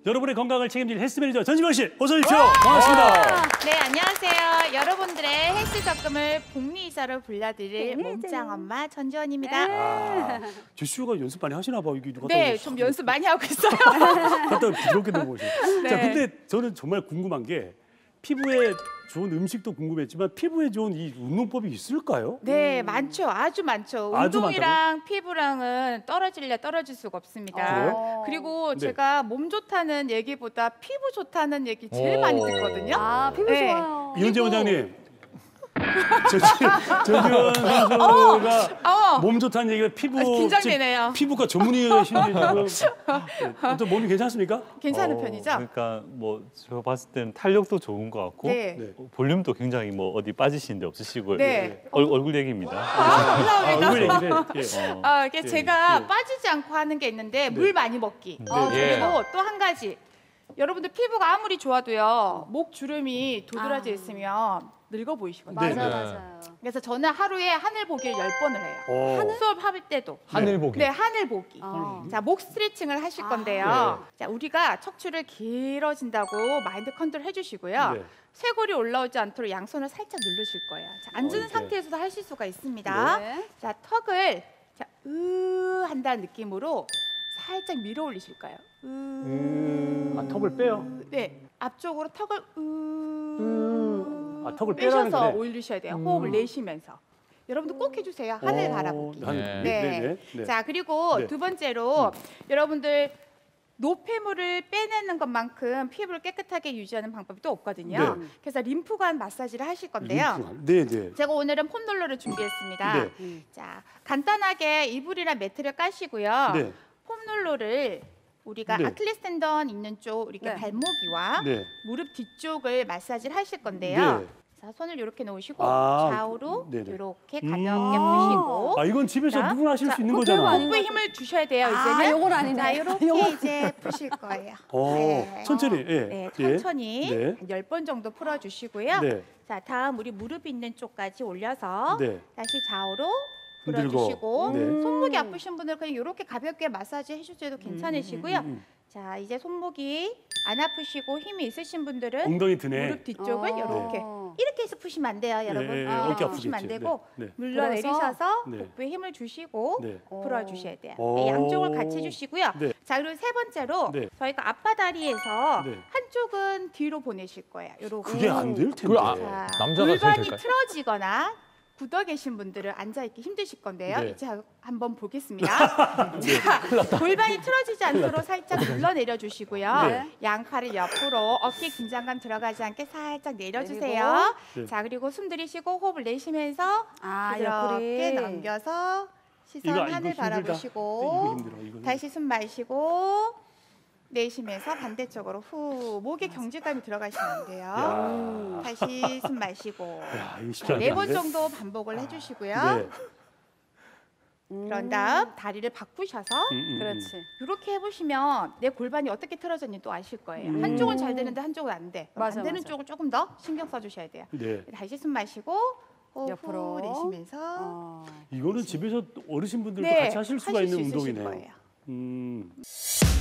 여러분의 건강을 책임질 헬스 매니저 전지광 씨, 어서 오십시오. 반갑습니다. 네, 안녕하세요. 여러분들의 헬스 적금을 복리이사로 불러드릴 몸짱 엄마 전지원입니다. 주슈가 연습 많이 하시나 봐. 이게 누가 네, 좀 연습 많이 하고 있어요. 갔다 부드럽게 넘어오시고. 네. 자, 근데 저는 정말 궁금한 게 피부에 좋은 음식도 궁금했지만 피부에 좋은 이 운동법이 있을까요? 네, 많죠. 아주 많죠. 아주 운동이랑 피부랑은 떨어질래 떨어질 수가 없습니다. 그래요? 그리고 네. 제가 몸 좋다는 얘기보다 피부 좋다는 얘기 제일 많이 듣거든요. 아, 피부 네. 좋아요. 이은재 원장님. 전지원 선수가 몸 좋다는 얘기가 피부 긴장되네요. 피부과 전문의이신데 지금 좀 몸이 괜찮습니까? 괜찮은 편이죠? 그러니까 뭐 제가 봤을 때는 탄력도 좋은 것 같고 네. 볼륨도 굉장히 뭐 어디 빠지시는 데 없으시고 네. 얼굴 얘기입니다. 감사합니다. 얼굴 얘기를 예. 이게 제가 예. 빠지지 않고 하는 게 있는데 물 많이 먹기. 예. 그리고 또 한 가지. 여러분들 피부가 아무리 좋아도요. 목 주름이 도드라져 있으면 늙어 보이시거든요. 네. 맞아요. 그래서 저는 하루에 하늘 보기를 10번을 해요. 어. 수업할 때도. 하늘 보기. 네, 하늘 보기. 어. 자, 목 스트레칭을 하실 건데요. 자, 우리가 척추를 길어진다고 마인드 컨트롤 해주시고요. 네. 쇄골이 올라오지 않도록 양손을 살짝 누르실 거예요. 자, 앉은 이렇게. 상태에서도 하실 수가 있습니다. 네. 자, 턱을 자, 한다는 느낌으로 살짝 밀어 올리실 거예요. 아, 턱을 빼요? 네, 앞쪽으로 턱을 아, 턱을 빼라는 빼셔서 거네. 올리셔야 돼요. 호흡을 내쉬면서. 여러분들 꼭 해주세요. 하늘 바라보기. 네. 네. 네. 자, 그리고 네. 두 번째로 여러분들 노폐물을 빼내는 것만큼 피부를 깨끗하게 유지하는 방법이 또 없거든요. 네. 그래서 림프관 마사지를 하실 건데요. 네, 네. 제가 오늘은 폼롤러를 준비했습니다. 네. 자, 간단하게 이불이나 매트를 까시고요. 네. 폼롤러를 우리가 네. 아킬레스 텐던 있는 쪽 이렇게 네. 발목이와 네. 무릎 뒤쪽을 마사지를 하실 건데요. 네. 자, 손을 이렇게 놓으시고 아, 좌우로 네네. 이렇게 가볍게 푸시고. 아, 이건 집에서 자, 누구나 하실 자, 수 있는 그거 거잖아. 아닌 복부에 힘을 주셔야 돼요. 아, 이제는. 요건 아니네. 자, 이렇게 요건. 이제 푸실 거예요. 어, 천천히. 예. 네, 예. 천천히 네. 한 10번 정도 풀어주시고요. 네. 자, 다음 우리 무릎 있는 쪽까지 올려서 네. 다시 좌우로 흔들고. 풀어주시고 네. 손목이 아프신 분들 그냥 이렇게 가볍게 마사지 해주셔도 괜찮으시고요. 자, 이제 손목이 안 아프시고 힘이 있으신 분들은 엉덩이 드네. 무릎 뒤쪽을 이렇게 해서 푸시면 안 돼요, 여러분. 예, 예, 이렇게 어깨 푸시면 안 아프겠지. 되고 네, 네. 물러내리셔서 네. 복부에 힘을 주시고 네. 풀어주셔야 돼요. 오. 네, 양쪽을 같이 해주시고요. 네. 자, 그리고 세 번째로 네. 저희가 앞바다리에서 네. 한쪽은 뒤로 보내실 거예요. 요렇게. 그게 안 될 텐데. 그걸 자, 남자가 제일 골반이 될까요? 틀어지거나 굳어 계신 분들은 앉아 있기 힘드실 건데요. 네. 이제 한번 보겠습니다. 자, 골반이 틀어지지 않도록 살짝 눌러내려 주시고요. 네. 양팔을 옆으로 어깨 긴장감 들어가지 않게 살짝 내려주세요. 네. 자, 그리고 숨 들이쉬고 호흡을 내쉬면서 아, 부드럽게 옆구리. 넘겨서 시선 이거 하늘 힘들다. 바라보시고 이거 힘들어. 이거 다시 숨 마시고 내쉬면서 반대쪽으로 후 목에 경직감이 들어가시면 안 돼요. 야. 다시 숨 마시고 야, 이거 쉽지 않은데. 4번 정도 반복을 해주시고요. 네. 그런 다음 다리를 바꾸셔서 그렇지. 이렇게 해보시면 내 골반이 어떻게 틀어졌는지 또 아실 거예요. 한쪽은 잘 되는데 한쪽은 안 돼. 맞아, 안 되는 맞아. 쪽을 조금 더 신경 써주셔야 돼요. 네. 다시 숨 마시고 호흡 옆으로. 내쉬면서 이거는 집에서 어르신분들도 네, 같이 하실 수가 하실 있는 수 있으실 운동이네요. 거예요.